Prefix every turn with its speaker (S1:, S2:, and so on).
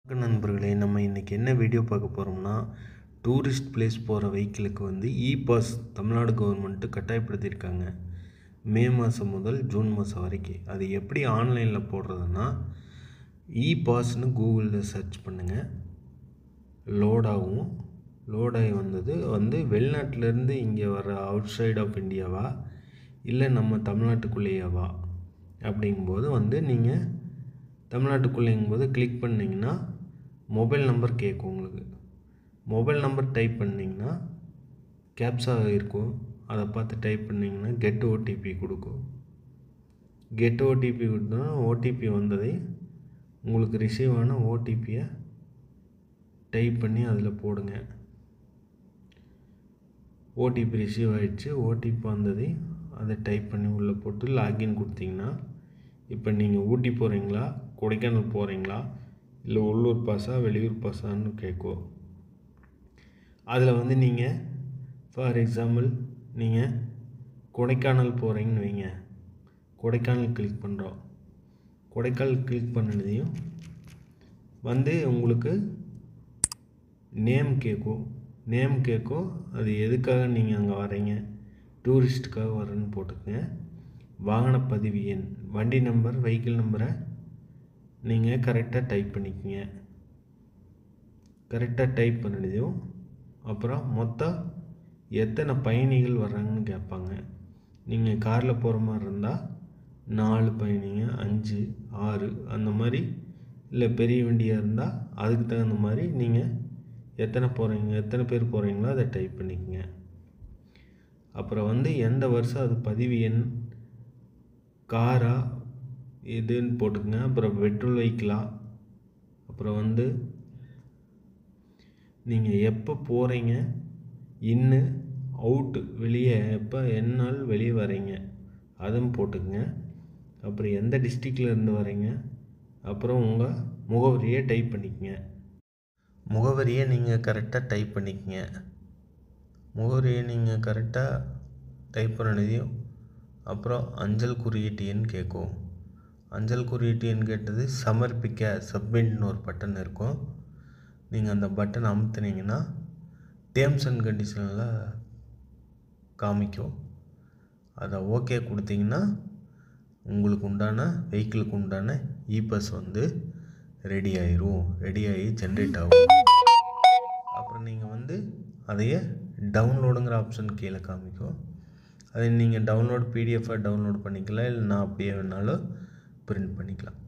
S1: நண்பர்களே, நம்ம இன்றைக்கி என்ன வீடியோ பார்க்க போகிறோம்னா, டூரிஸ்ட் பிளேஸ் போகிற வெஹிக்கிளுக்கு வந்து பாஸ் தமிழ்நாடு கவர்மெண்ட்டு கட்டாயப்படுத்தியிருக்காங்க. மே மாதம் முதல் ஜூன் மாதம் வரைக்கும். அது எப்படி ஆன்லைனில் போடுறதுன்னா, பாஸ்ன்னு கூகுளில் சர்ச் பண்ணுங்கள். லோடாகும். லோடாகி வந்தது வெளிநாட்டிலேருந்து இங்கே வர அவுட் சைட் ஆஃப் இந்தியாவா இல்லை நம்ம தமிழ்நாட்டுக்குள்ளேயாவா அப்படிங்கும்போது நீங்கள் தமிழ்நாட்டுக்குள்ளேங்கும்போது கிளிக் பண்ணிங்கன்னா மொபைல் நம்பர் கேட்கும். உங்களுக்கு மொபைல் நம்பர் டைப் பண்ணிங்கன்னா கேப்சா இருக்கும். அதை பார்த்து டைப் பண்ணிங்கன்னா கெட் ஓடிபி கொடுக்கும். கெட் ஓடிபி கொடுத்தோன்னா ஓடிபி வந்ததை உங்களுக்கு ரிசீவ் ஆன ஓடிபியை டைப் பண்ணி அதில் போடுங்க. ஓடிபி ரிசீவ் ஆகிடுச்சு. ஓடிபி வந்ததை அதை டைப் பண்ணி உள்ளே போட்டு லாகின் கொடுத்தீங்கன்னா, இப்போ நீங்கள் ஊட்டி போகிறீங்களா, கொடைக்கானல் போகிறீங்களா, இல்லை உள்ளூர் பாஸா வெளியூர் பாஸான்னு கேட்கும். அதில் நீங்கள் ஃபார் எக்ஸாம்பிள் நீங்கள் கொடைக்கானல் போகிறீங்கன்னு வைங்க. கொடைக்கானல் கிளிக் பண்ணுறோம். கொடைக்கானல் கிளிக் பண்ணதையும் உங்களுக்கு நேம் கேட்கும். அது எதுக்காக நீங்கள் அங்கே வரீங்க, டூரிஸ்ட்டுக்காக வரேன்னு போட்டுக்கங்க. வாகன பதிவு எண், வண்டி நம்பர், வெஹிக்கிள் நம்பரை நீங்கள் கரெக்டாக டைப் பண்ணிக்கங்க. கரெக்டாக டைப் பண்ணியதும் அப்புறம் மொத்தம் எத்தனை பயணிகள் வர்றாங்கன்னு கேட்பாங்க. நீங்கள் காரில் போகிற மாதிரி இருந்தால் 4 பயணிங்க, 5, 6 அந்த மாதிரி. இல்லை பெரிய வண்டியாக இருந்தால் அதுக்கு தகுந்த மாதிரி நீங்கள் எத்தனை பேர் போகிறீங்களோ அதை டைப் பண்ணிக்கங்க. அப்புறம் எந்த வருஷம் அது பதிவு எண், காரா இதுன்னு போட்டுக்கங்க. அப்புறம் பெட்ரோல் வெஹிக்கிளா, அப்புறம் நீங்கள் எப்போ போகிறீங்க, இன்னு அவுட்டு வெளியே எப்போ என்ன நாள் வெளியே வரீங்க அதுவும் போட்டுக்கங்க. அப்புறம் எந்த டிஸ்ட்ரிக்டில் இருந்து வரீங்க, அப்புறம் உங்கள் முகவரியை டைப் பண்ணிக்கங்க. முகவரியை நீங்கள் கரெக்டாக டைப் பண்ணிக்கங்க. முகவரியை நீங்கள் கரெக்டாக டைப் பண்ணதையும் அப்புறம் அஞ்சல் குறியீட்டு எண் கேட்கும். அஞ்சல் குறியீட்டு எண் கேட்டது சமர்ப்பிக்க சப்மிட்னு ஒரு பட்டன் இருக்கும். நீங்கள் அந்த பட்டன் அமுத்துனீங்கன்னா டேர்ம்ஸ் அண்ட் கண்டிஷனில் காமிக்கும். அதை ஓகே கொடுத்தீங்கன்னா உங்களுக்கு உண்டான வெஹிக்கிளுக்கு உண்டான பாஸ் ரெடி ஆகி ஜென்ரேட் ஆகும். அப்புறம் நீங்கள் அதையே டவுன்லோடுங்கிற ஆப்ஷன் கீழே காமிக்கும். அதை நீங்கள் டவுன்லோட் பிடிஎஃபாக டவுன்லோட் பண்ணிக்கலாம். இல்லை நான் அப்படியே வேணாலும் பிரிண்ட் பண்ணிக்கலாம்.